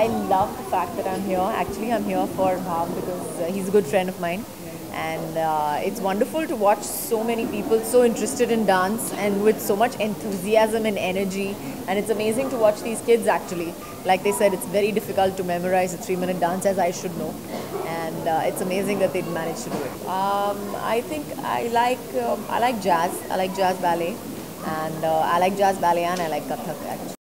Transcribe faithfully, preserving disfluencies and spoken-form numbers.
I love the fact that I'm here. Actually, I'm here for Bhav because uh, he's a good friend of mine. And uh, it's wonderful to watch so many people so interested in dance and with so much enthusiasm and energy. And it's amazing to watch these kids actually. Like they said, it's very difficult to memorize a three minute dance, as I should know. And uh, it's amazing that they've managed to do it. Um, I think I like, uh, I like jazz. I like jazz ballet. And uh, I like jazz ballet and I like Kathak actually.